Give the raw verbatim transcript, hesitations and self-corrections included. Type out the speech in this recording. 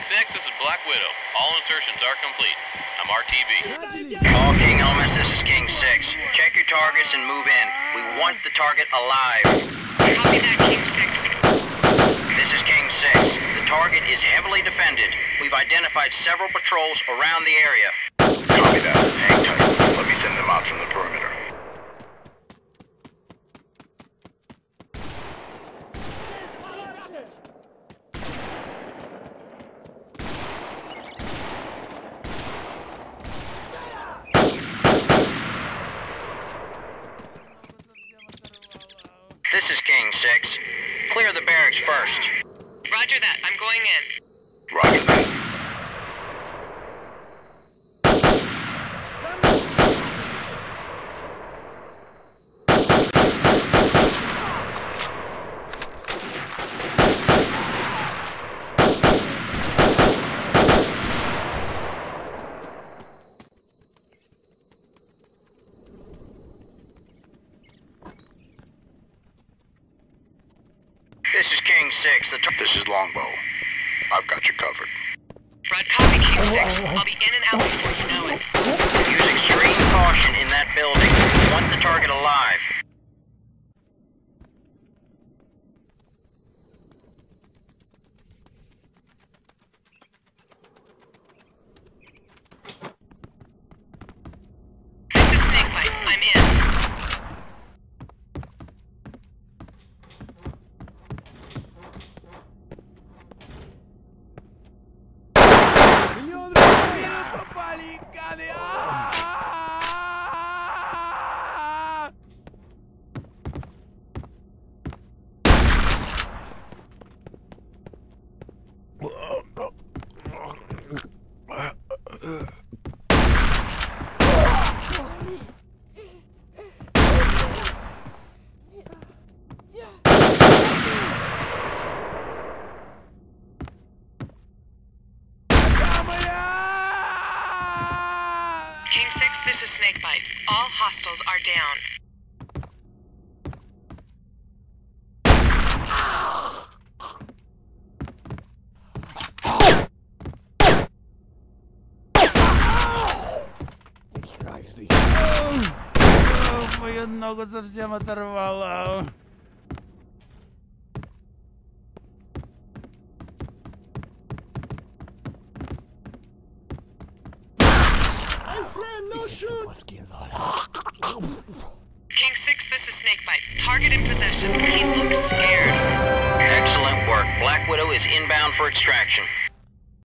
six, this is Black Widow. All insertions are complete. I'm R T B. All King Homeless, this is King six. Check your targets and move in. We want the target alive. Copy that, King six. This is King six. The target is heavily defended. We've identified several patrols around the area. Copy that. Hang tight. Let me send them out from the perimeter. This is King six. Clear the barracks first. Roger that. I'm going in. Roger that. This is King six. The This is Longbow. I've got you covered. Rod, copy, King six. I'll be in and out before you know it. Use extreme caution in that building. We want the target alive. This is Snakebite. I'm in. King six, this is Snakebite. All hostiles are down. О, мою ногу совсем оторвало. King six, this is Snakebite. Target in possession. He looks scared. Excellent work. Black Widow is inbound for extraction.